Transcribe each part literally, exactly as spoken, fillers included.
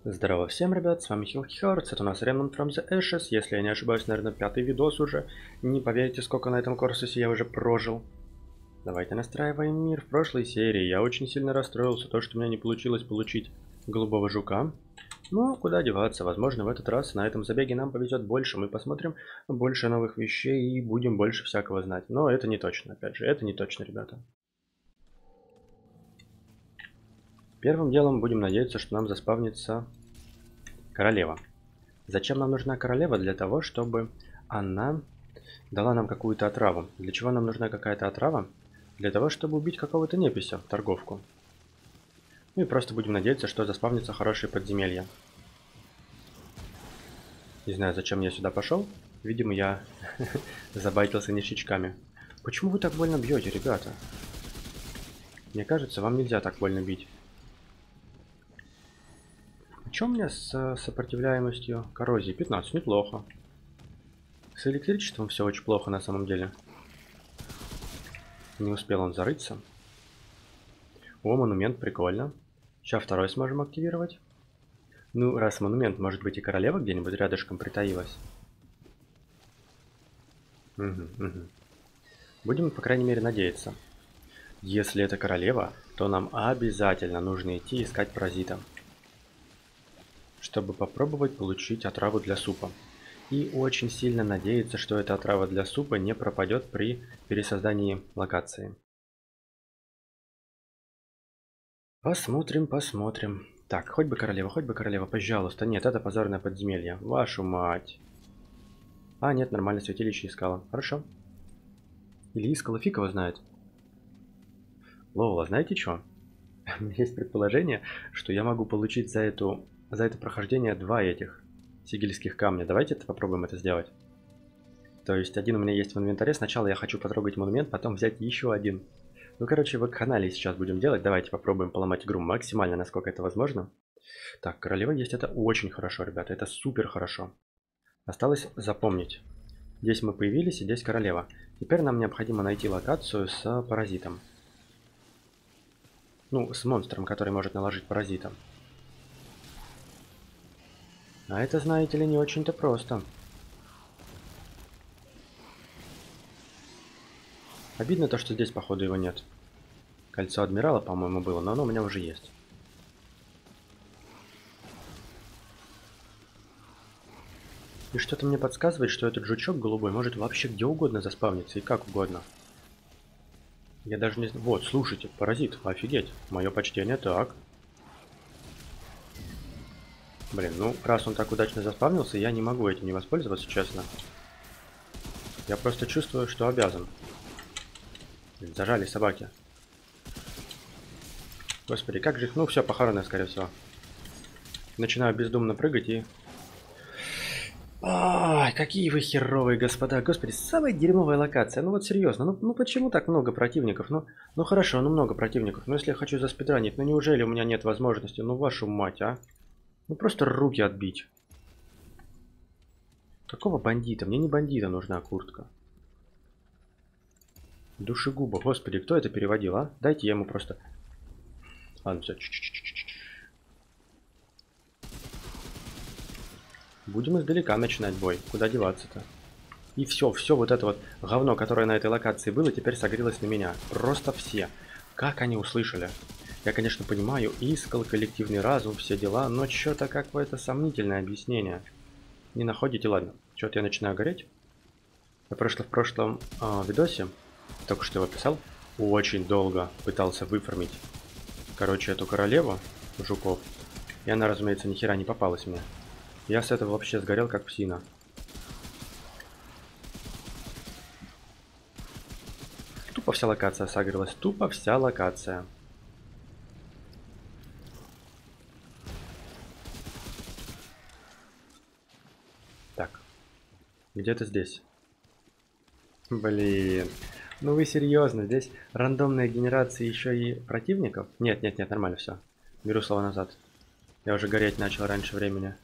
Здорово всем, ребят, с вами Хилки Hearts, это у нас Remnant from the Ashes, если я не ошибаюсь, наверное, пятый видос уже. Не поверите, сколько на этом курсе я уже прожил. Давайте настраиваем мир. В прошлой серии я очень сильно расстроился, то, что у меня не получилось получить голубого жука. Но куда деваться, возможно, в этот раз на этом забеге нам повезет больше, мы посмотрим больше новых вещей и будем больше всякого знать. Но это не точно, опять же, это не точно, ребята. Первым делом будем надеяться, что нам заспавнится королева. Зачем нам нужна королева? Для того, чтобы она дала нам какую-то отраву. Для чего нам нужна какая-то отрава? Для того, чтобы убить какого-то непися, торговку. Ну и просто будем надеяться, что заспавнится хорошие подземелья. Не знаю, зачем я сюда пошел. Видимо, я забайтился ништячками. Почему вы так больно бьете, ребята? Мне кажется, вам нельзя так больно бить. Что у меня с сопротивляемостью коррозии? пятнадцать, неплохо. С электричеством все очень плохо на самом деле. Не успел он зарыться. О, монумент, прикольно. Сейчас второй сможем активировать. Ну, раз монумент, может быть и королева где-нибудь рядышком притаилась. Угу, угу. Будем, по крайней мере, надеяться. Если это королева, то нам обязательно нужно идти искать паразита, чтобы попробовать получить отраву для супа. И очень сильно надеяться, что эта отрава для супа не пропадет при пересоздании локации. Посмотрим, посмотрим. Так, хоть бы королева, хоть бы королева, пожалуйста. Нет, это позорное подземелье. Вашу мать. А, нет, нормально, святилище искала. Хорошо. Или искала, фиг его знает. Лола, знаете что? У меня есть предположение, что я могу получить за эту... за это прохождение два этих сигильских камня. Давайте это попробуем это сделать. То есть один у меня есть в инвентаре. Сначала я хочу потрогать монумент, потом взять еще один. Ну, короче, в канале сейчас будем делать. Давайте попробуем поломать игру максимально, насколько это возможно. Так, королева есть. Это очень хорошо, ребята. Это супер хорошо. Осталось запомнить. Здесь мы появились, и здесь королева. Теперь нам необходимо найти локацию с паразитом. Ну, с монстром, который может наложить паразита. А это, знаете ли, не очень-то просто. Обидно то, что здесь, походу, его нет. Кольцо адмирала, по-моему, было, но оно у меня уже есть. И что-то мне подсказывает, что этот жучок голубой может вообще где угодно заспавниться и как угодно. Я даже не знаю. Вот, слушайте, паразит, офигеть. Мое почтение, так. Блин, ну, раз он так удачно заспавнился, я не могу этим не воспользоваться, честно. Я просто чувствую, что обязан. Блин, зажали собаки. Господи, как же их... Ну, все, похоронено, скорее всего. Начинаю бездумно прыгать и... Ай, какие вы херовые, господа. Господи, самая дерьмовая локация. Ну вот серьезно, ну, ну почему так много противников? Ну, ну хорошо, ну много противников. Но если я хочу заспидранить, ну неужели у меня нет возможности? Ну вашу мать, а? Ну просто руки отбить. Какого бандита? Мне не бандита нужна куртка. Душегуба. Господи, кто это переводил, а? Дайте я ему просто... Ладно, все. Будем издалека начинать бой. Куда деваться-то? И все, все вот это вот говно, которое на этой локации было, теперь согрелось на меня. Просто все. Как они услышали? Я, конечно, понимаю, искал коллективный разум, все дела, но что-то какое-то сомнительное объяснение. Не находите? Ладно. Что-то я начинаю гореть. Я прошло в прошлом э, видосе, только что его писал, очень долго пытался выформить, короче, эту королеву жуков. И она, разумеется, ни хера не попалась мне. Я с этого вообще сгорел, как псина. Тупо вся локация согрелась. Тупо вся локация. Так. Где-то здесь. Блин. Ну вы серьезно? Здесь рандомная генерация еще и противников? Нет, нет, нет, нормально все. Беру слово назад. Я уже гореть начал раньше времени.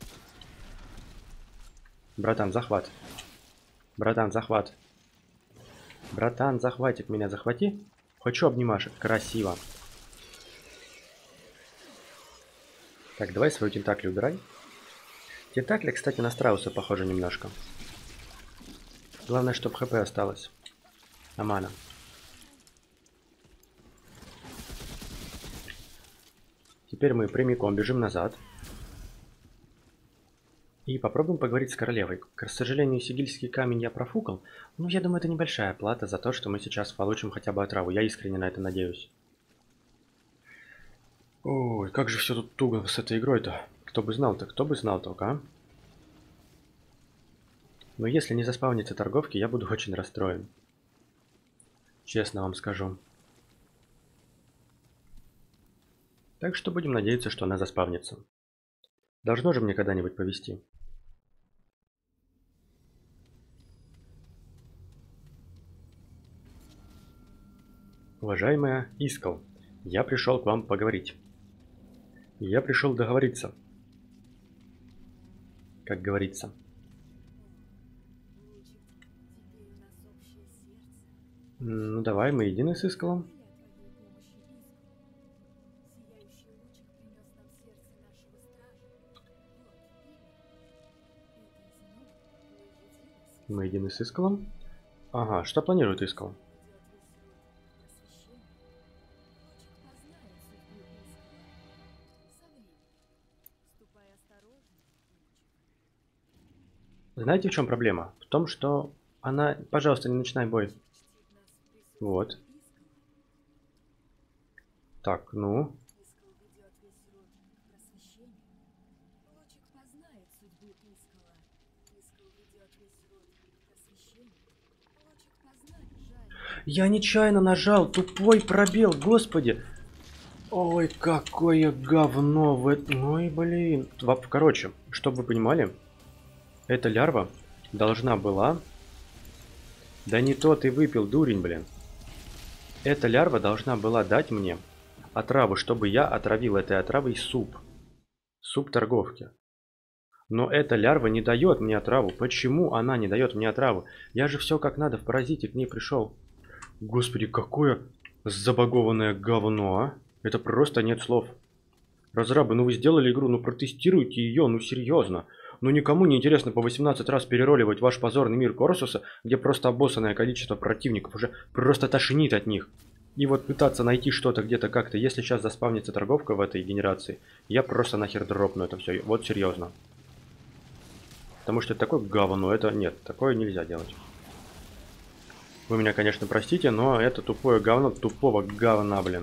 Братан, захват. Братан, захват. Братан, захватик меня, захвати. Хочу обнимашек. Красиво. Так, давай свою тентакли убирай. Тентакли, кстати, на страуса похожи немножко. Главное, чтобы хп осталось. А мана. Теперь мы прямиком бежим назад. И попробуем поговорить с королевой. К сожалению, сигильский камень я профукал. Но я думаю, это небольшая плата за то, что мы сейчас получим хотя бы отраву. Я искренне на это надеюсь. Ой, как же все тут туго с этой игрой-то. Кто бы знал-то, кто бы знал только, а? Но если не заспавнится торговки, я буду очень расстроен. Честно вам скажу. Так что будем надеяться, что она заспавнится. Должно же мне когда-нибудь повезти. Уважаемая Искал, я пришел к вам поговорить. Я пришел договориться. Как говорится. Ну давай, мы едины с Искалом. Мы едины с Искалом. Ага, что планирует Искал? Знаете, в чем проблема? В том, что она... Пожалуйста, не начинай бой. Вот. Так, ну. Я нечаянно нажал, тупой пробел, господи. Ой, какое говно в этом. Ой, блин. Короче, чтобы вы понимали, эта лярва должна была... Да не то ты выпил, дурень, блин. Эта лярва должна была дать мне отраву, чтобы я отравил этой отравой суп. Суп торговки. Но эта лярва не дает мне отраву. Почему она не дает мне отраву? Я же все как надо в паразите к ней пришел. Господи, какое забагованное говно, а? Это просто нет слов. Разрабы, ну вы сделали игру, ну протестируйте ее, ну серьезно. Ну никому не интересно по восемнадцать раз перероливать ваш позорный мир Корсуса, где просто обоссанное количество противников уже просто тошнит от них. И вот пытаться найти что-то где-то как-то, если сейчас заспавнится торговка в этой генерации, я просто нахер дропну это все. Вот серьезно. Потому что это такое говно, это нет, такое нельзя делать. Вы меня, конечно, простите, но это тупое говно тупого говна, блин.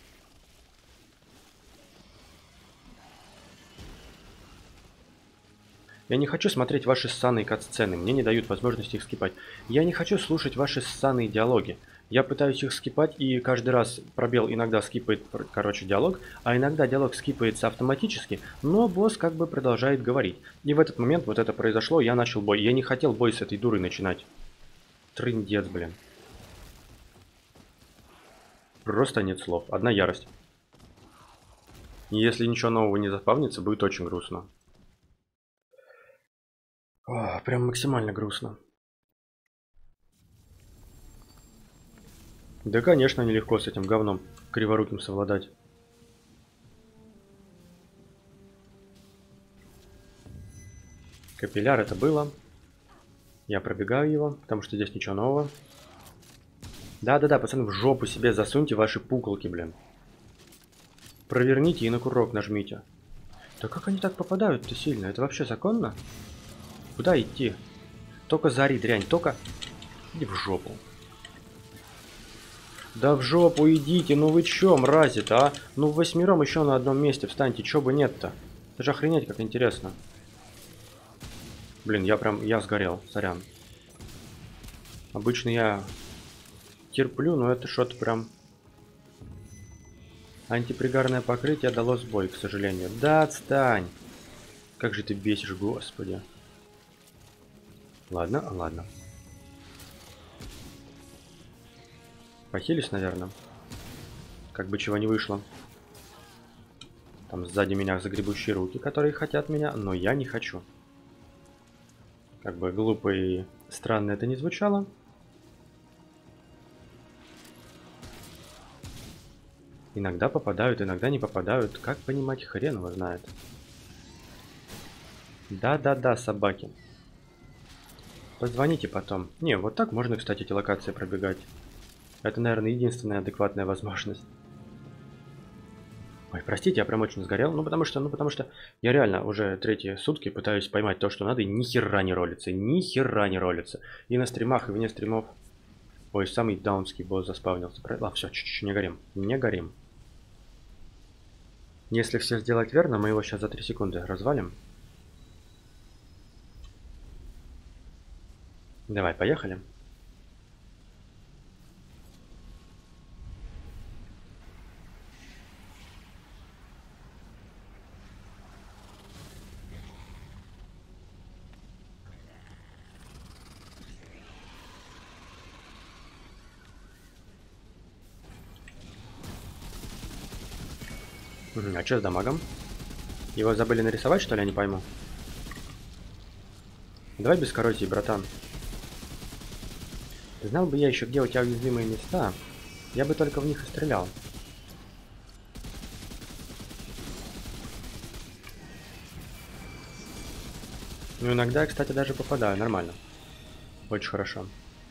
Я не хочу смотреть ваши ссаные кат-сцены, мне не дают возможности их скипать. Я не хочу слушать ваши ссаные диалоги. Я пытаюсь их скипать, и каждый раз пробел иногда скипает, короче, диалог, а иногда диалог скипается автоматически, но босс как бы продолжает говорить. И в этот момент вот это произошло, я начал бой. Я не хотел бой с этой дурой начинать. Трындец, блин. Просто нет слов. Одна ярость. И если ничего нового не заспавнится, будет очень грустно. О, прям максимально грустно. Да, конечно, нелегко с этим говном криворуким совладать. Капилляр это было. Я пробегаю его, потому что здесь ничего нового. Да-да-да, пацаны, в жопу себе засуньте ваши пуколки, блин. Проверните и на курок нажмите. Да как они так попадают-то сильно? Это вообще законно? Куда идти? Только зари, дрянь, только... Иди в жопу. Да в жопу идите, ну вы чё, мрази-то, а? Ну восьмером еще на одном месте встаньте, чё бы нет-то? Это же охренеть как интересно. Блин, я прям, я сгорел, сорян. Обычно я терплю, но это что-то прям... Антипригарное покрытие дало сбой, к сожалению. Да отстань! Как же ты бесишь, господи. Ладно, ладно. Похились, наверное. Как бы чего не вышло. Там сзади меня загребущие руки, которые хотят меня, но я не хочу. Как бы глупо и странно это не звучало. Иногда попадают, иногда не попадают. Как понимать, хрен его знает. Да-да-да, собаки. Позвоните потом. Не, вот так можно, кстати, эти локации пробегать. Это, наверное, единственная адекватная возможность. Ой, простите, я прям очень сгорел. Ну, потому что, ну, потому что я реально уже третьи сутки пытаюсь поймать то, что надо, и ни хера не ролится. Ни хера не ролится. И на стримах, и вне стримов. Ой, самый даунский босс заспавнился. А, все, чуть-чуть не горим. Не горим. Если все сделать верно, мы его сейчас за три секунды развалим. Давай, поехали. Угу, а что с дамагом? Его забыли нарисовать, что ли, я не пойму. Давай без коррозии, братан. Знал бы я еще, где у тебя уязвимые места, я бы только в них и стрелял. Ну, иногда я, кстати, даже попадаю, нормально. Очень хорошо.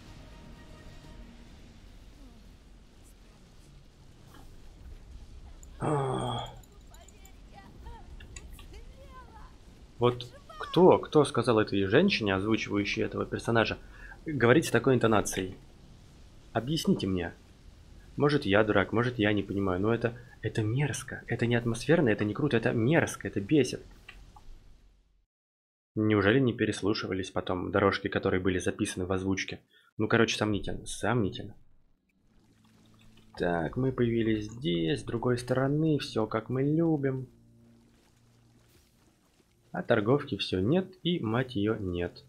Вот кто, кто сказал этой женщине, озвучивающей этого персонажа, говорить с такой интонацией? Объясните мне. Может, я дурак, может, я не понимаю, но это, это мерзко. Это не атмосферно, это не круто, это мерзко, это бесит. Неужели не переслушивались потом дорожки, которые были записаны в озвучке? Ну, короче, сомнительно, сомнительно. Так, мы появились здесь, с другой стороны, все как мы любим. А торговки все нет, и мать ее нет.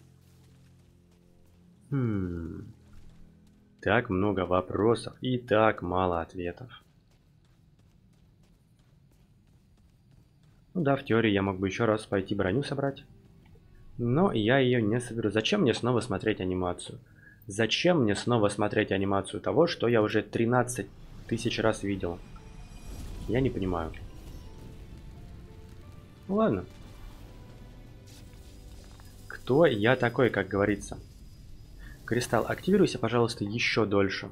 Хм. Так много вопросов и так мало ответов. Ну да, в теории я мог бы еще раз пойти броню собрать. Но я ее не соберу. Зачем мне снова смотреть анимацию? Зачем мне снова смотреть анимацию того, что я уже тринадцать тысяч раз видел? Я не понимаю. Ну ладно. Кто я такой, как говорится? Кристалл, активируйся, пожалуйста, еще дольше.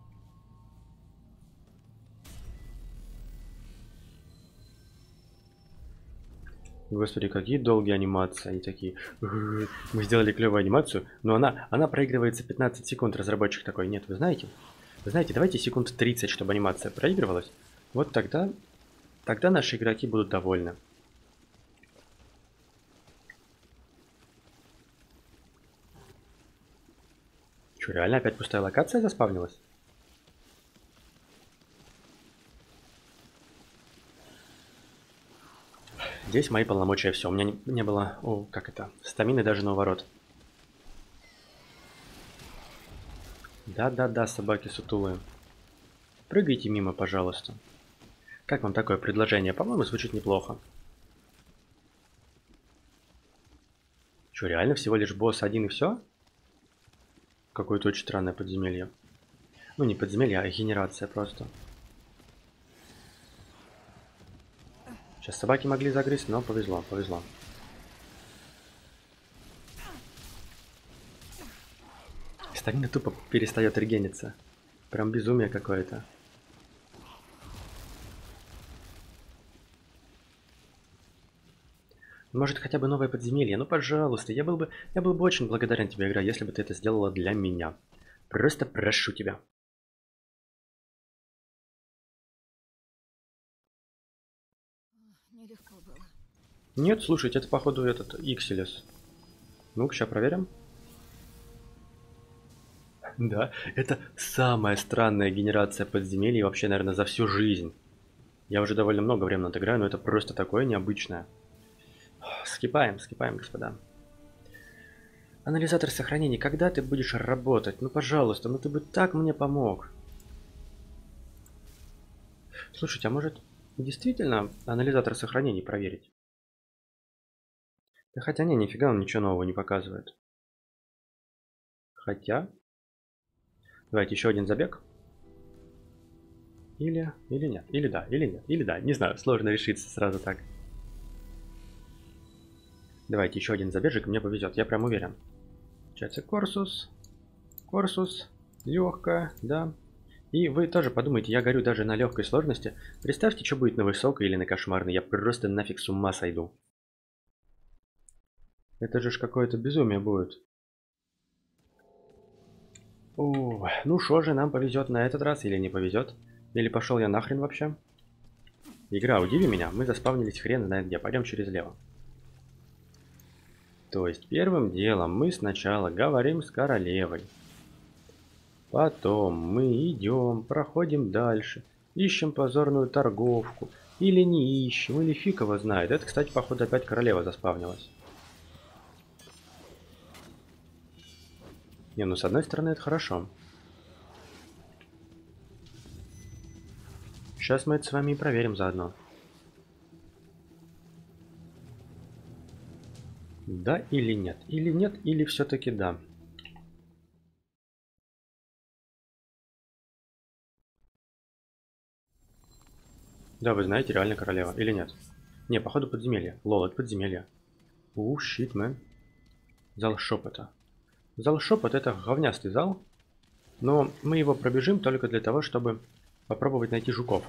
Господи, какие долгие анимации. Они такие... Мы сделали клевую анимацию, но она, она проигрывается пятнадцать секунд. Разработчик такой, нет, вы знаете? Вы знаете, давайте секунд тридцать, чтобы анимация проигрывалась. Вот тогда... Тогда наши игроки будут довольны. Что, реально опять пустая локация заспавнилась? Здесь мои полномочия, все. У меня не, не было, о, как это, стамины даже на уворот. Да-да-да, собаки сутулые. Прыгайте мимо, пожалуйста. Как вам такое предложение? По-моему, звучит неплохо. Что, реально всего лишь босс один и все? Какое-то очень странное подземелье. Ну, не подземелье, а генерация просто. Сейчас собаки могли загрызть, но повезло, повезло. Стамина тупо перестает регениться. Прям безумие какое-то. Может, хотя бы новое подземелье? Ну, пожалуйста, я был бы, я был бы очень благодарен тебе, игра, если бы ты это сделала для меня. Просто прошу тебя. Нелегко было. Нет, слушайте, это походу этот Иксилес. Ну-ка, сейчас проверим. Да, это самая странная генерация подземелий вообще, наверное, за всю жизнь. Я уже довольно много времени отыграю, но это просто такое необычное. Скипаем, скипаем, господа. Анализатор сохранений, когда ты будешь работать? Ну, пожалуйста, ну ты бы так мне помог. Слушайте, а может действительно анализатор сохранений проверить? Да хотя не, нифига он ничего нового не показывает. Хотя... Давайте еще один забег. Или, или нет. Или да, или нет. Или да. Не знаю, сложно решиться сразу так. Давайте еще один забежик, мне повезет, я прям уверен. Получается Корсус. Корсус. Легкая, да. И вы тоже подумайте, я горю даже на легкой сложности. Представьте, что будет на высокой или на кошмарной. Я просто нафиг с ума сойду. Это же ж какое-то безумие будет. О, ну что же, нам повезет на этот раз или не повезет? Или пошел я нахрен вообще? Игра, удиви меня, мы заспавнились хрен знает где, пойдем через лево. То есть первым делом мы сначала говорим с королевой. Потом мы идем, проходим дальше, ищем позорную торговку. Или не ищем, или фиг его знает. Это, кстати, походу опять королева заспавнилась. Не, ну с одной стороны это хорошо. Сейчас мы это с вами и проверим заодно. Да или нет? Или нет, или все-таки да. Да, вы знаете, реально королева. Или нет? Не, походу подземелье. Лол, это подземелье. У, щит, мэн. Зал шепота. Зал шепот это говнястый зал. Но мы его пробежим только для того, чтобы попробовать найти жуков.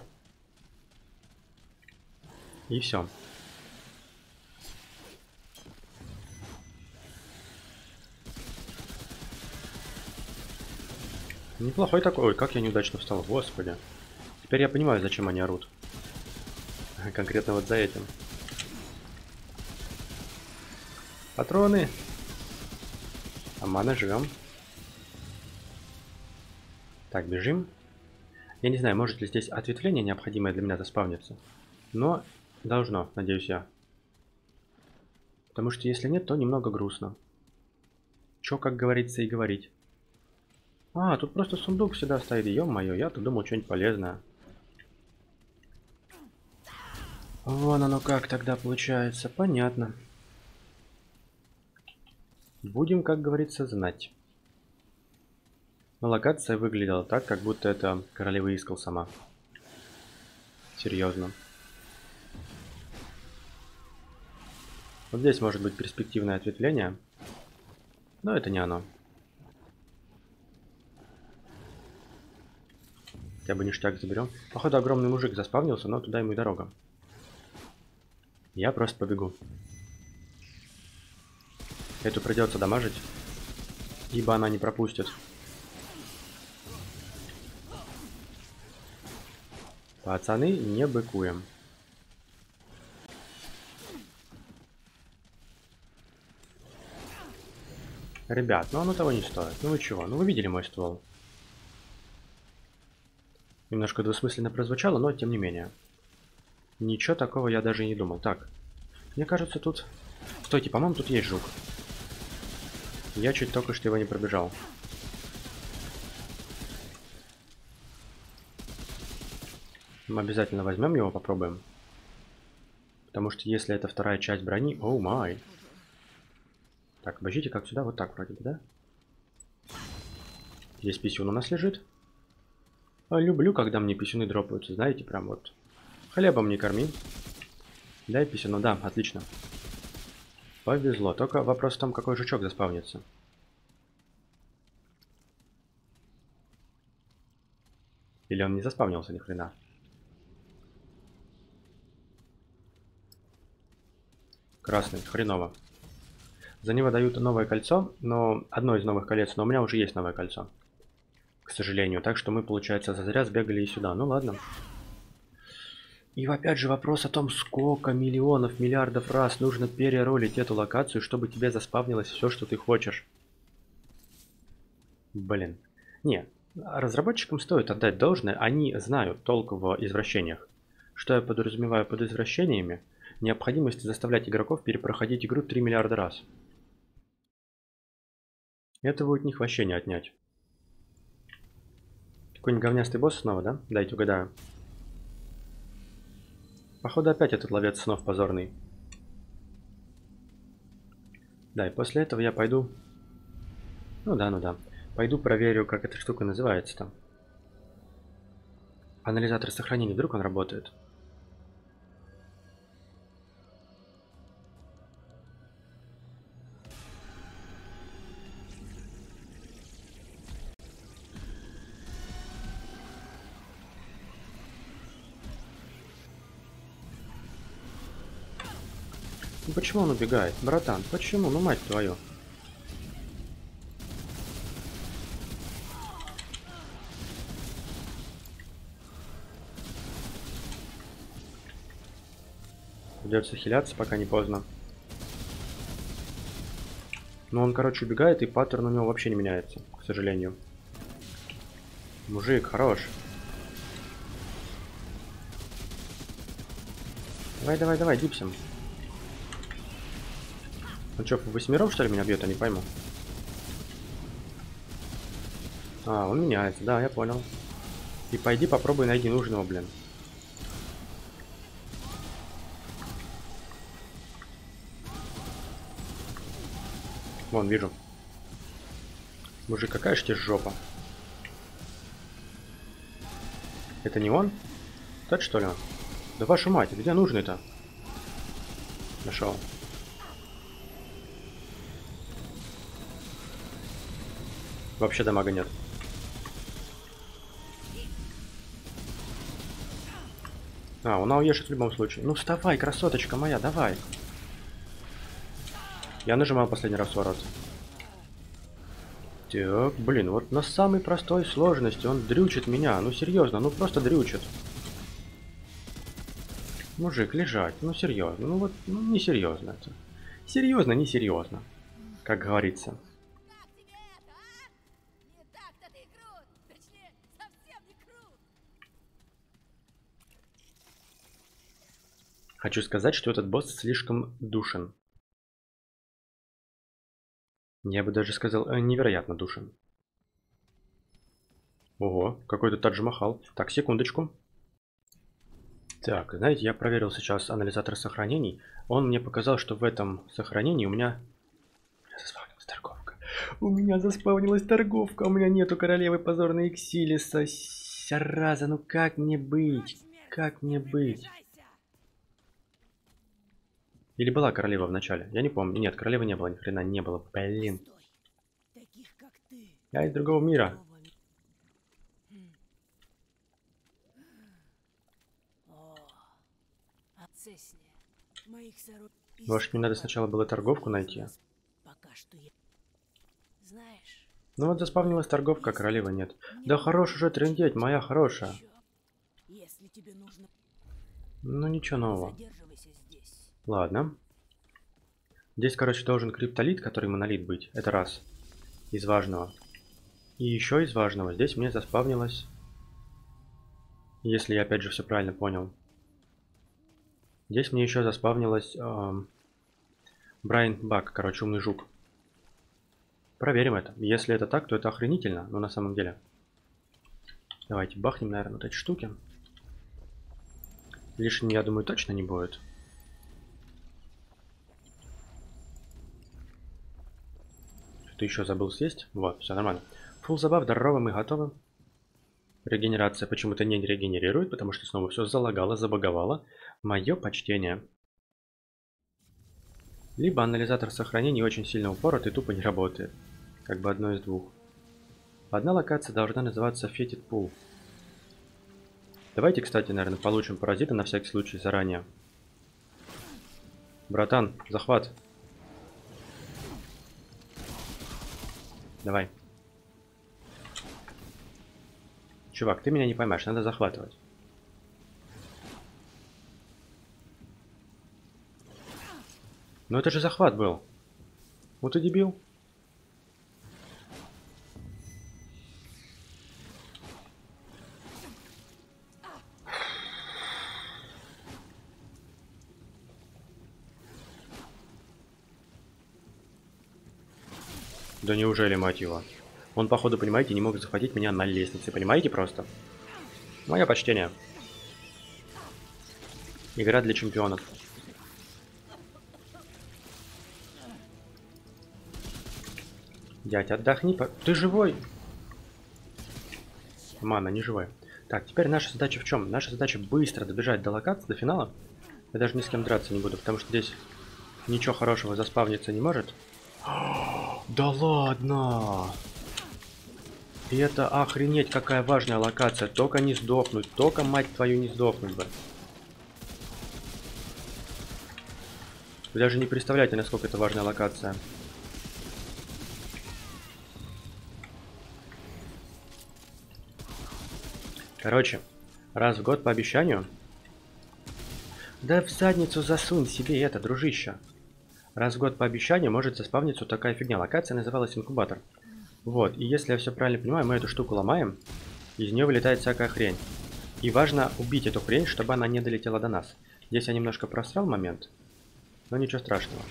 И все. Неплохой такой. Ой, как я неудачно встал, господи. Теперь я понимаю, зачем они орут. Конкретно вот за этим. Патроны. А мана живем. Так, бежим. Я не знаю, может ли здесь ответвление необходимое для меня заспавниться. Но должно, надеюсь я. Потому что если нет, то немного грустно. Чё, как говорится, и говорить. А, тут просто сундук всегда стоит. Ё-моё, я-то думал что-нибудь полезное. Вон оно как тогда получается. Понятно. Будем, как говорится, знать. Но локация выглядела так, как будто это королева Искал сама. Серьезно. Вот здесь может быть перспективное ответвление. Но это не оно. Хотя бы ништяк заберем. Походу огромный мужик заспавнился, но туда ему и дорога. Я просто побегу. Эту придется дамажить, ибо она не пропустит. Пацаны, не быкуем. Ребят, ну оно того не стоит. Ну вы чего? Ну вы видели мой ствол. Немножко двусмысленно прозвучало, но тем не менее. Ничего такого я даже и не думал. Так, мне кажется тут... Стойте, по-моему, тут есть жук. Я чуть только что его не пробежал. Мы обязательно возьмем его, попробуем. Потому что если это вторая часть брони... Оу май. Так, обождите, как сюда? Вот так вроде бы, да? Здесь писюн у нас лежит. Люблю, когда мне писюны дропаются, знаете, прям вот. Хлебом не корми. Дай писюну, да, отлично. Повезло, только вопрос в том, какой жучок заспавнится. Или он не заспавнился ни хрена. Красный, хреново. За него дают новое кольцо, но одно из новых колец, но у меня уже есть новое кольцо. К сожалению, так что мы, получается, зазря сбегали и сюда. Ну ладно. И опять же вопрос о том, сколько миллионов, миллиардов раз нужно переролить эту локацию, чтобы тебе заспавнилось все, что ты хочешь. Блин. Не, разработчикам стоит отдать должное, они знают толк в извращениях. Что я подразумеваю под извращениями? Необходимость заставлять игроков перепроходить игру три миллиарда раз. Это будет у них вообще не отнять. Какой-нибудь говнястый босс снова, да? Дайте угадаю. Походу опять этот ловец снов позорный. Да, и после этого я пойду... Ну да, ну да. Пойду проверю, как эта штука называется там. Анализатор сохранения, вдруг он работает? Ну почему он убегает? Братан, почему? Ну мать твою. Придется хиляться, пока не поздно. Но он, короче, убегает, и паттерн у него вообще не меняется, к сожалению. Мужик, хорош. Давай, давай, давай, дипсим. Он что, восьмером, что ли, меня бьет? Я не пойму. А, он меняется, да, я понял. И пойди попробуй найди нужного, блин. Вон, вижу. Мужик, какая ж тебе жопа. Это не он? Тот, что ли? Да вашу мать, где нужный-то? Нашел. Вообще дамага нет. А, он ауешит в любом случае. Ну вставай, красоточка моя, давай. Я нажимал последний раз ворот. Так, блин, вот на самой простой сложности он дрючит меня. Ну серьезно, ну просто дрючит. Мужик, лежать, ну серьезно, ну вот, ну не серьезно это. Серьезно, не серьезно, как говорится. Хочу сказать, что этот босс слишком душен. Я бы даже сказал, э, невероятно душен. Ого, какой-то Тадж-Махал. Так, секундочку. Так, знаете, я проверил сейчас анализатор сохранений. Он мне показал, что в этом сохранении у меня... У меня заспавнилась торговка. У меня заспавнилась торговка. У меня нету королевы позорной Иксилиса. Сараза, ну как мне быть? Как мне быть? Или была королева в начале? Я не помню. Нет, королевы не было, ни хрена не было. Блин. Я из другого мира. Может, мне надо сначала было торговку найти? Ну вот заспавнилась торговка, королевы нет. Да хорош уже трындеть, моя хорошая. Ну ничего нового. Ладно. Здесь, короче, должен криптолит, который монолит быть. Это раз. Из важного. И еще из важного. Здесь мне заспавнилось. Если я опять же все правильно понял. Здесь мне еще заспавнилось эм, Брайан Бак, короче, умный жук. Проверим это. Если это так, то это охренительно, но на самом деле. Давайте бахнем, наверное, вот эти штуки. Лишним, я думаю, точно не будет. Что-то еще забыл съесть. Вот, все нормально. Фул забав, здорово, мы готовы. Регенерация почему-то не регенерирует, потому что снова все залагало, забаговало. Мое почтение. Либо анализатор сохранений очень сильно упорот и тупо не работает. Как бы одно из двух. Одна локация должна называться Fetid Pool. Давайте, кстати, наверное, получим паразита на всякий случай заранее. Братан, захват. Давай. Чувак, ты меня не поймаешь, надо захватывать. Ну это же захват был. Вот и дебил. Да неужели, мать его? Он, походу, понимаете, не мог захватить меня на лестнице. Понимаете просто? Мое почтение. Игра для чемпионов. Дядь, отдохни. По... Ты живой? Мана, не живой. Так, теперь наша задача в чем? Наша задача быстро добежать до локации, до финала. Я даже ни с кем драться не буду, потому что здесь ничего хорошего заспавниться не может. Да ладно! И это охренеть какая важная локация. Только не сдохнуть, только, мать твою, не сдохнуть бы. Вы даже не представляете, насколько это важная локация. Короче, раз в год по обещанию... Да в задницу засунь себе это, дружище. Раз в год по обещанию может заспавниться вот такая фигня. Локация называлась инкубатор. Вот, и если я все правильно понимаю, мы эту штуку ломаем, из нее вылетает всякая хрень. И важно убить эту хрень, чтобы она не долетела до нас. Здесь я немножко просрал момент, но ничего страшного.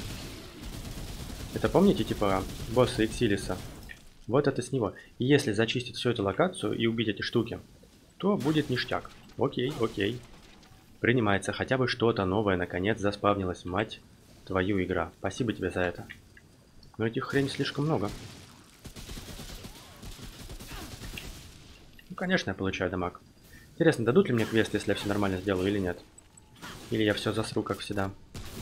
Это помните, типа, босса Иксилиса? Вот это с него. И если зачистить всю эту локацию и убить эти штуки, то будет ништяк. Окей, окей. Принимается, хотя бы что-то новое наконец заспавнилось, мать твою, игра. Спасибо тебе за это. Но этих хрень слишком много. Ну, конечно, я получаю дамаг. Интересно, дадут ли мне квест, если я все нормально сделаю или нет? Или я все засру, как всегда?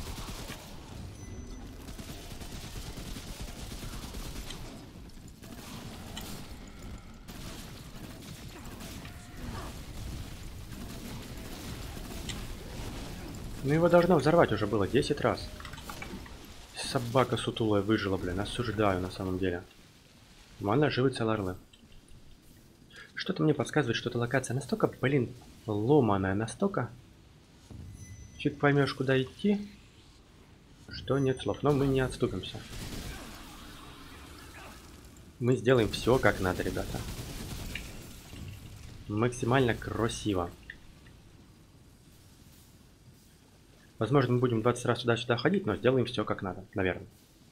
Ну его должно взорвать уже было десять раз. Собака сутулая выжила, блин, осуждаю на самом деле. Нормально, живы целые орлы. Что-то мне подсказывает, что эта локация настолько, блин, ломаная, настолько... Фиг поймешь, куда идти, что нет слов. Но мы не отступимся. Мы сделаем все как надо, ребята. Максимально красиво. Возможно, мы будем двадцать раз сюда-сюда ходить, но сделаем все как надо, наверное.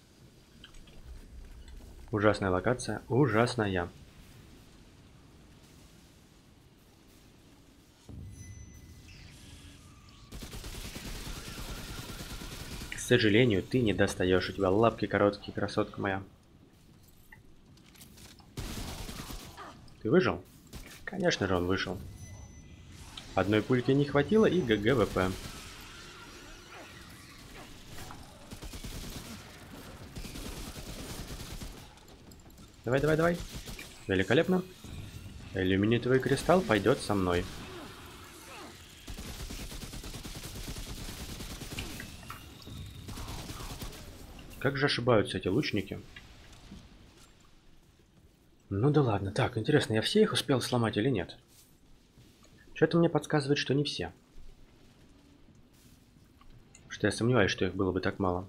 Ужасная локация, ужасная. К сожалению, ты не достаешь, у тебя лапки короткие, красотка моя. Ты выжил? Конечно же он вышел. Одной пульки не хватило и ГГВП. Давай, давай, давай. Великолепно. Иллюминитовый кристалл пойдет со мной. Как же ошибаются эти лучники. Ну да ладно. Так, интересно, я все их успел сломать или нет? Что-то мне подсказывает, что не все. Что я сомневаюсь, что их было бы так мало.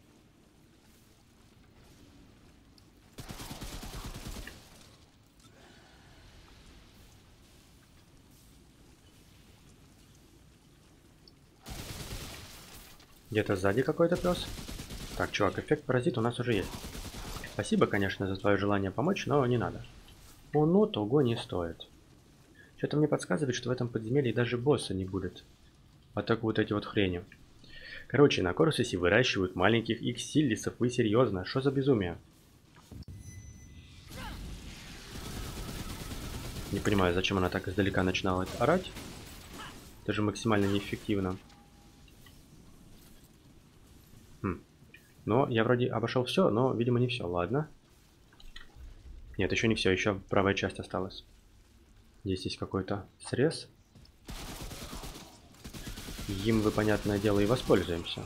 Где-то сзади какой-то пес. Так, чувак, эффект паразит у нас уже есть. Спасибо, конечно, за твое желание помочь, но не надо. О, ну, того не стоит. Что-то мне подсказывает, что в этом подземелье даже босса не будет. А так вот эти вот хрени. Короче, на Корсусе выращивают маленьких иксиллисов. Вы серьезно? Что за безумие? Не понимаю, зачем она так издалека начинала орать. Это же максимально неэффективно. Хм. Но я вроде обошел все, но, видимо, не все. Ладно. Нет, еще не все, еще правая часть осталась. Здесь есть какой-то срез. Им вы, понятное дело, и воспользуемся.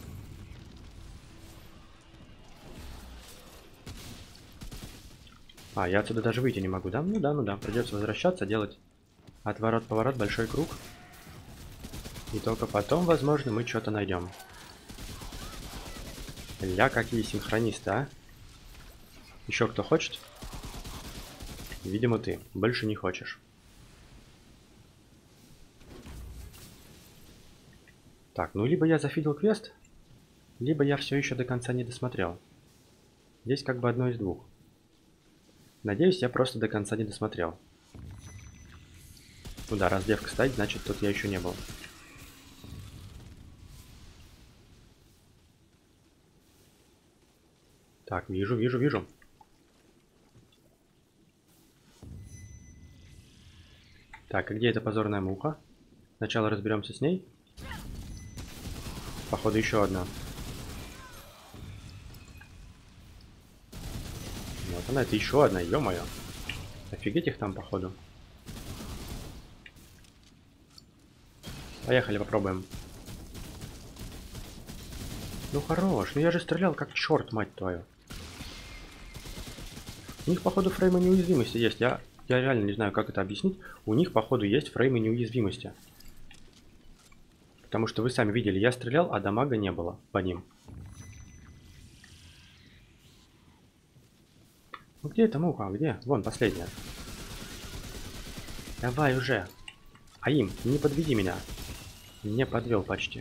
А, я отсюда даже выйти не могу, да? Ну да, ну да. Придется возвращаться, делать отворот-поворот, большой круг. И только потом, возможно, мы что-то найдем. Ля, какие синхронисты, а? Еще кто хочет? Видимо, ты. Больше не хочешь. Так, ну либо я зафидел квест, либо я все еще до конца не досмотрел. Здесь как бы одно из двух. Надеюсь, я просто до конца не досмотрел. Ну да, раз девка стоит, значит тут я еще не был. Так, вижу, вижу, вижу. Так, а где эта позорная муха? Сначала разберемся с ней. Походу, еще одна. Вот она, это еще одна, ё-моё. Офигеть их там, походу. Поехали, попробуем. Ну хорош, ну я же стрелял как черт, мать твою. У них, походу, фреймы неуязвимости есть. Я, я реально не знаю, как это объяснить. У них, походу, есть фреймы неуязвимости. Потому что вы сами видели, я стрелял, а дамага не было по ним. Ну где эта муха? Где? Вон, последняя. Давай уже. Аим, не подведи меня. Не подвел почти.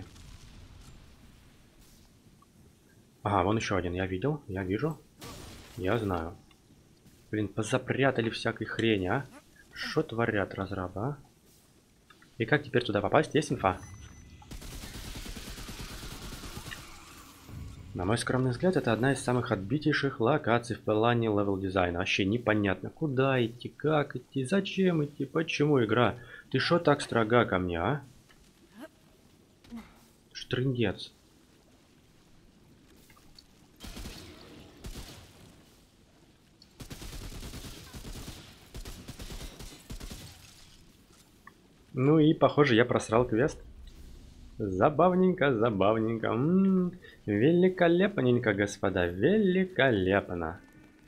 Ага, вон еще один. Я видел, я вижу. Я знаю. Блин, позапрятали всякой хрени, а? Что творят разрабы, а? И как теперь туда попасть? Есть инфа? На мой скромный взгляд, это одна из самых отбитейших локаций в плане левел-дизайна. Вообще непонятно, куда идти, как идти, зачем идти, почему игра. Ты шо так строга ко мне, а? Штрындец. Ну и, похоже, я просрал квест. Забавненько, забавненько. М-м-м. Великолепненько, господа, великолепно.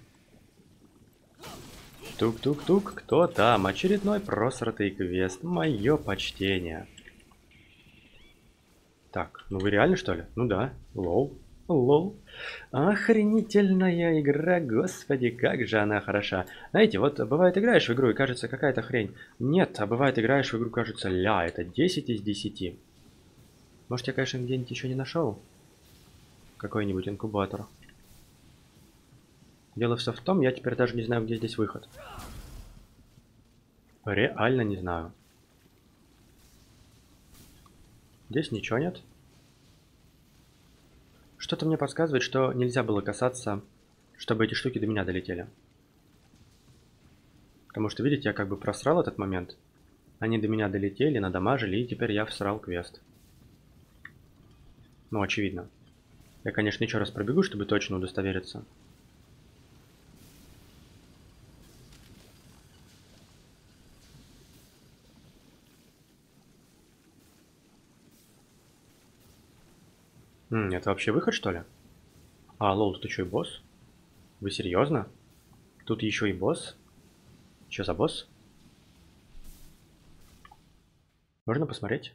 Тук-тук-тук, кто там? Очередной просратый квест. Мое почтение. Так, ну вы реально, что ли? Ну да, лол. Лол. Охренительная игра, господи, как же она хороша. Знаете, вот бывает играешь в игру и кажется какая-то хрень. Нет, а бывает играешь в игру, кажется, ля, это десять из десяти. Может, я, конечно, где-нибудь еще не нашел какой-нибудь инкубатор. Дело все в том, я теперь даже не знаю, где здесь выход. Реально не знаю. Здесь ничего нет. Что-то мне подсказывает, что нельзя было касаться, чтобы эти штуки до меня долетели. Потому что, видите, я как бы просрал этот момент. Они до меня долетели, надамажили, и теперь я всрал квест. Ну, очевидно. Я, конечно, еще раз пробегу, чтобы точно удостовериться. М, это вообще выход, что ли? А, лол, тут еще и босс? Вы серьезно? Тут еще и босс? Что за босс? Можно посмотреть?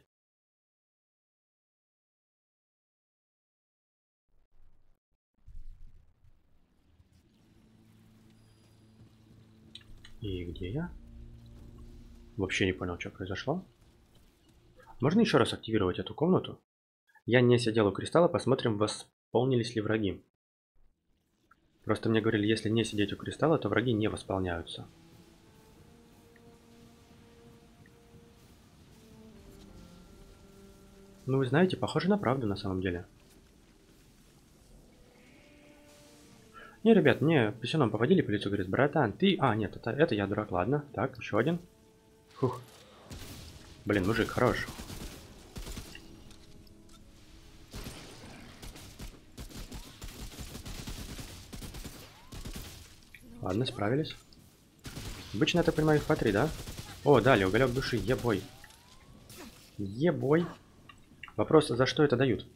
И где я? Вообще не понял, что произошло. Можно еще раз активировать эту комнату? Я не сидел у кристалла, посмотрим, восполнились ли враги. Просто мне говорили, если не сидеть у кристалла, то враги не восполняются. Ну, вы знаете, похоже на правду на самом деле. Не, ребят, мне писюном поводили по лицу, говорит, братан, ты... А, нет, это, это я дурак, ладно. Так, еще один. Фух. Блин, мужик, хорош. Ладно, справились. Обычно, я так понимаю, их по три, да? О, дали, уголек души, ебой. Ебой. Вопрос, за что это дают?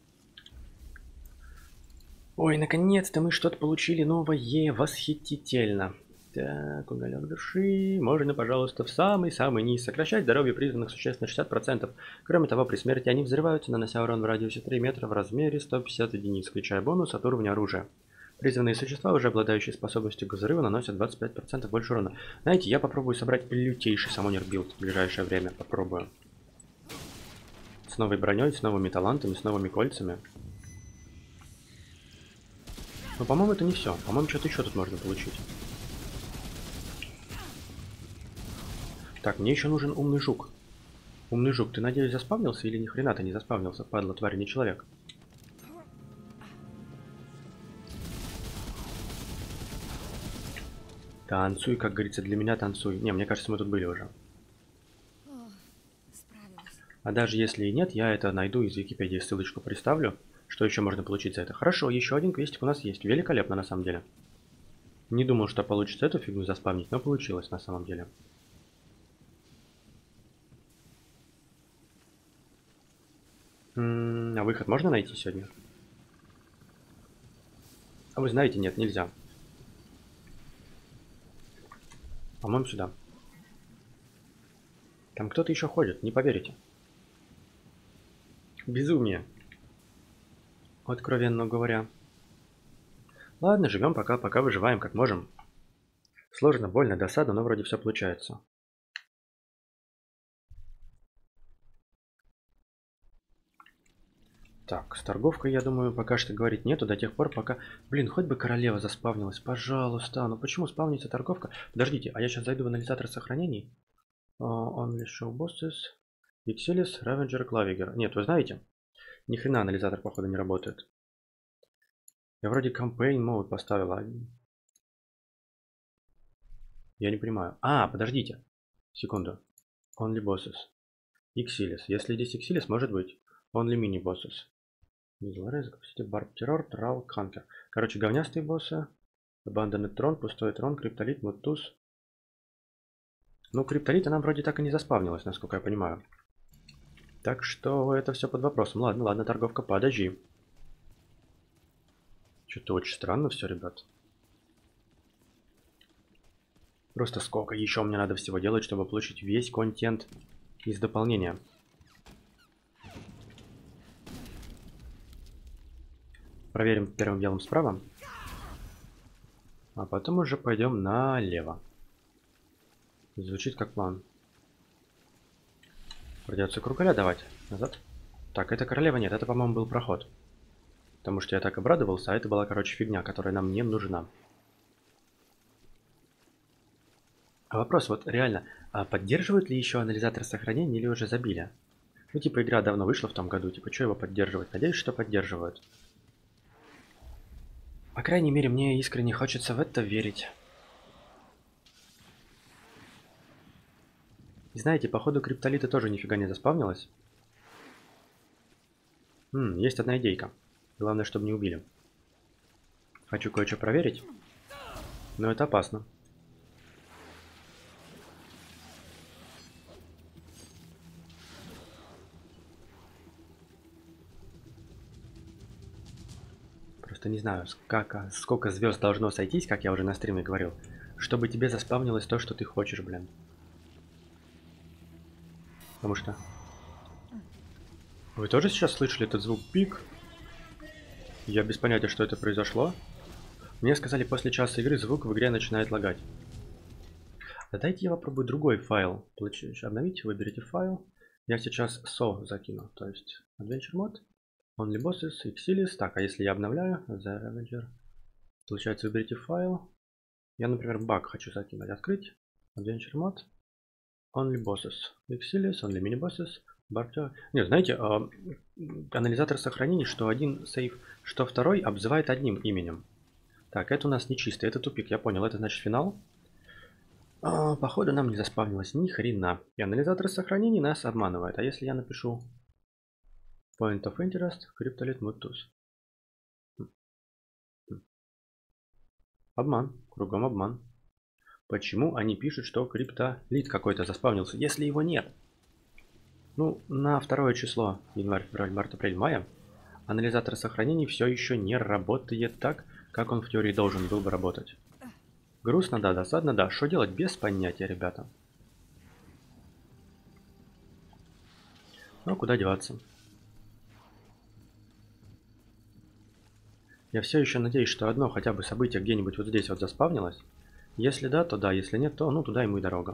Ой, наконец-то мы что-то получили новое, восхитительно. Так, уголек души. Можно, пожалуйста, в самый-самый низ. Сокращать здоровье призванных существ на шестьдесят процентов. Кроме того, при смерти они взрываются, нанося урон в радиусе три метра в размере сто пятьдесят единиц, включая бонус от уровня оружия. Призванные существа, уже обладающие способностью к взрыву, наносят двадцать пять процентов больше урона. Знаете, я попробую собрать лютейший самонер билд в ближайшее время. Попробую. С новой броней, с новыми талантами, с новыми кольцами. Но, по-моему, это не все. По-моему, что-то еще тут можно получить. Так, мне еще нужен умный жук. Умный жук, ты, надеюсь, заспавнился или ни хрена ты не заспавнился, падла, тварь, не человек? Танцуй, как говорится, для меня танцуй. Не, мне кажется, мы тут были уже. А даже если и нет, я это найду из Википедии, ссылочку приставлю. Что еще можно получить за это? Хорошо, еще один квестик у нас есть. Великолепно, на самом деле. Не думал, что получится эту фигню заспавнить, но получилось на самом деле. М-м, а выход можно найти сегодня? А вы знаете, нет, нельзя. По-моему, сюда. Там кто-то еще ходит, не поверите. Безумие. Откровенно говоря. Ладно, живем пока, пока выживаем как можем. Сложно, больно, досадно, но вроде все получается. Так, с торговкой, я думаю, пока что говорить нету до тех пор, пока... Блин, хоть бы королева заспавнилась, пожалуйста. Ну почему спавнится торговка? Подождите, а я сейчас зайду в анализатор сохранений. Uh, only show bosses. Exilis, Ravager, Claviger. Нет, вы знаете, ни хрена анализатор, походу, не работает. Я вроде campaign mode поставила. Я не понимаю. А, подождите. Секунду. Only bosses. Exilis. Если здесь Exilis, может быть. Only mini bosses. Барб террор, трал, канкер. Короче, говнястые боссы. Abandoned трон, пустой трон, криптолит, мутуз. Ну, криптолит она вроде так и не заспавнилась, насколько я понимаю. Так что это все под вопросом. Ладно, ладно, торговка, подожди. Что-то очень странно все, ребят. Просто сколько еще мне надо всего делать, чтобы получить весь контент из дополнения. Проверим первым делом справа. А потом уже пойдем налево. Звучит как план. Придется кругаля давать. Назад. Так, это королева нет, это, по-моему, был проход. Потому что я так обрадовался, а это была, короче, фигня, которая нам не нужна. А вопрос вот реально, а поддерживают ли еще анализатор сохранения или уже забили? Ну, типа, игра давно вышла в том году, типа, что его поддерживать? Надеюсь, что поддерживают. По крайней мере, мне искренне хочется в это верить. И знаете, походу криптолита тоже нифига не заспавнилась. М, есть одна идейка. Главное, чтобы не убили. Хочу кое-что проверить. Но это опасно. Просто не знаю, как, сколько звезд должно сойтись, как я уже на стриме говорил, чтобы тебе заспавнилось то, что ты хочешь, блин. Потому что... Вы тоже сейчас слышали этот звук пик? Я без понятия, что это произошло. Мне сказали, после часа игры звук в игре начинает лагать. Да дайте я попробую другой файл. Обновите, выберите файл. Я сейчас со закину, то есть Adventure Mod, Only Bosses, Exilis. Так, а если я обновляю, The Ravager, получается, выберите файл. Я, например, баг хочу закинуть. Открыть, Adventure Mod, Only Bosses, Exilis, Only Mini Bosses, Barter. Нет, знаете, анализатор сохранений, что один сейф, что второй обзывает одним именем. Так, это у нас не чисто, это тупик, я понял, это значит финал. А, походу нам не заспавнилось ни хрена. И анализатор сохранений нас обманывает. А если я напишу Point of Interest, Cryptolith Mutus? Обман, кругом обман. Почему они пишут, что криптолит какой-то заспавнился, если его нет? Ну, на второе число, январь, февраль, март, апрель, мая, анализатор сохранений все еще не работает так, как он в теории должен был бы работать. Грустно, да, досадно, да. Что делать без понятия, ребята? Ну, куда деваться? Я все еще надеюсь, что одно хотя бы событие где-нибудь вот здесь вот заспавнилось. Если да, то да, если нет, то ну туда ему и дорога.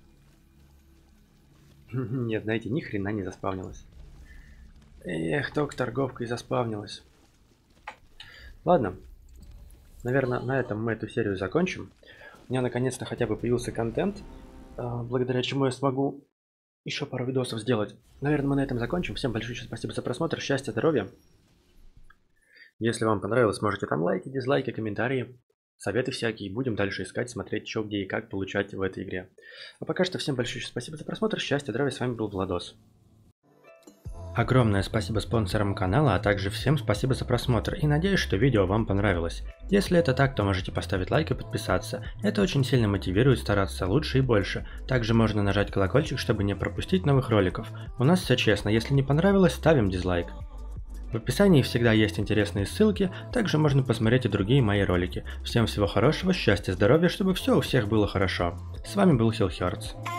Нет, знаете, ни хрена не заспавнилось. Эх, только торговка и заспавнилась. Ладно. Наверное, на этом мы эту серию закончим. У меня наконец-то хотя бы появился контент, благодаря чему я смогу еще пару видосов сделать. Наверное, мы на этом закончим. Всем большое спасибо за просмотр. Счастья, здоровья. Если вам понравилось, можете там лайки, дизлайки, комментарии, советы всякие. Будем дальше искать, смотреть, что, где и как получать в этой игре. А пока что всем большое спасибо за просмотр. Счастья, здоровья. С вами был Владос. Огромное спасибо спонсорам канала, а также всем спасибо за просмотр и надеюсь, что видео вам понравилось. Если это так, то можете поставить лайк и подписаться. Это очень сильно мотивирует стараться лучше и больше. Также можно нажать колокольчик, чтобы не пропустить новых роликов. У нас все честно, если не понравилось, ставим дизлайк. В описании всегда есть интересные ссылки, также можно посмотреть и другие мои ролики. Всем всего хорошего, счастья, здоровья, чтобы все у всех было хорошо. С вами был Хилл Хёрдс.